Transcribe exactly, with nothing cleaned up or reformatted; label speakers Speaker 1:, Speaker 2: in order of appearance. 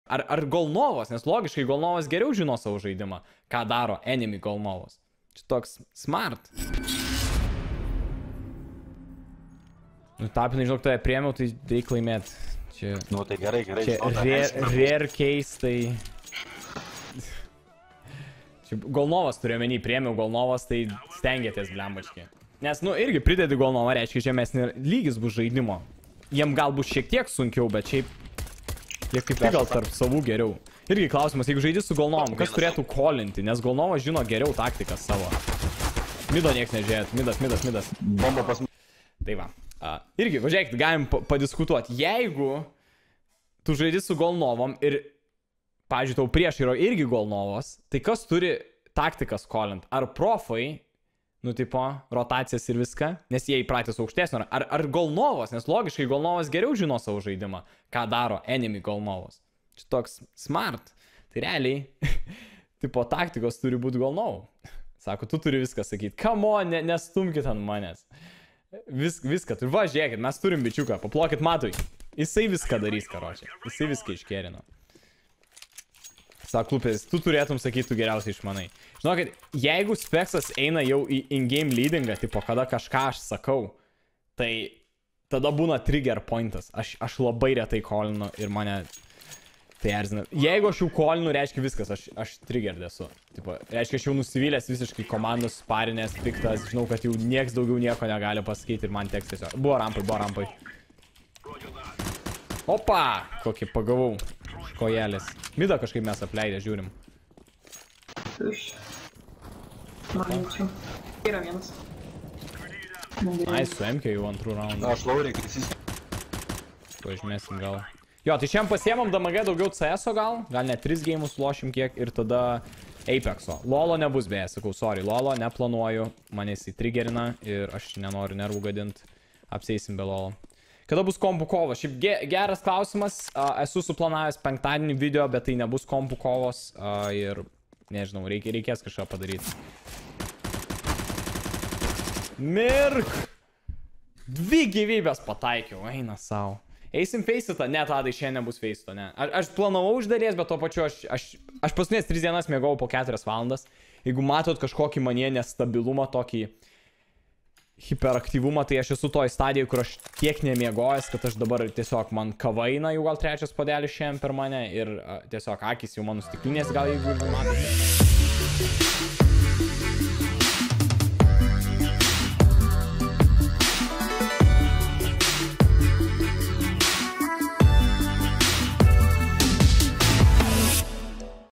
Speaker 1: Ar, ar Golnovas, nes logiškai Golnovas geriau žino savo žaidimą, ką daro enemy Golnovas. Čia toks smart. Nu, tapinai, žinok, toje priemiau, tai reik laimėt. Čia...
Speaker 2: Nu, tai gerai, gerai.
Speaker 1: Čia rare, rare case, tai... Čia Golnovas turiu menį, priemiau Golnovas, tai stengiatės, blembački. Nes, nu, irgi pridedi Golnovą, reiškia, žemesnį lygis bus žaidimo. Jiem gal bus šiek tiek sunkiau, bet šiaip... Jie kaip tik gal tarp savų geriau. Irgi klausimas, jeigu žaidži su Golnovom, kas turėtų kolinti, nes Golnovas žino geriau taktikas savo. Mido nieks nežiūrėt, midas, midas, midas.
Speaker 2: Bomba pas...
Speaker 1: Tai va. A, irgi, važiuokit, galim padiskutuoti. Jeigu tu žaidži su Golnovom ir, pavyzdžiui, tau prieš yra irgi Golnovas, tai kas turi taktikas kolint? Ar profai, nu, tipo, rotacijas ir viską, nes jie įpratęs aukštesnio. Ar, ar Golnovas, nes logiškai Golnovas geriau žino savo žaidimą, ką daro enemy Golnovas. Čia toks smart. Tai realiai, tipo, taktikos turi būti Golnovų. Sako, tu turi viską sakyti. Come on, ne, nestumkit ant manęs. Vis, viską, tu va, žiūrėkit, mes turim bičiuką, paplokit matui. Jisai viską darys, karočią. Jisai viską iškerino. Sako, Lupės, tu turėtum sakyti, tu geriausiai išmanai. Žinokit, jeigu Speksas eina jau į in-game leadingą, tipo, kada kažką aš sakau, tai tada būna trigger pointas. Aš, aš labai retai kolinu ir mane tai erzina. Jeigu aš jau kolinu, reiškia viskas, aš, aš triggered esu. Tipo, reiškia, aš jau nusivylęs visiškai komandos sparinės, piktas, žinau, kad jau nieks daugiau nieko negali pasakyti ir man teks tiesiog. Buvo rampai, buvo rampai. Opa! Kokį pagavau. Kojelis. Midą kažkaip mes apleidę, žiūrim.
Speaker 3: Iš. Manyčiau. Yra vienas.
Speaker 1: Ai, su M K jau antrų raundų.
Speaker 2: Aš laurė, kad jis...
Speaker 1: Pažymėsim gal. Jo, tai šiandien pasiemam D M G daugiau C S O gal. Gal net tris geimus lošim kiek ir tada Apexo. Lolo nebus beje, sakau, sorry. Lolo neplanuoju. Mane jisai triggerina ir aš nenoriu nervų gadint. Apseisim be Lolo. Kada bus kompų kovos? Šiaip ge geras klausimas. Uh, esu suplanavęs penktadienį video, bet tai nebus kompų kovos. Uh, ir nežinau, reikia, reikės kažką padaryti. Mirk! Dvi gyvybės pataikiau, eina savo. Eisim feisitą? Ne, tadai šiandien bus feisito, ne. A aš planavau uždalies, bet to pačiu aš... Aš, aš paskutinės tris dienas mėgau po keturias valandas. Jeigu matot kažkokį manie nestabilumą, tokį... hiperaktyvumą, tai aš esu toj stadijai, kur aš tiek nemiegojęs, kad aš dabar tiesiog man kava eina, jau gal trečias puodelis šiandien per mane ir a, tiesiog akis jau mano stiklinės, gal jeigu matote.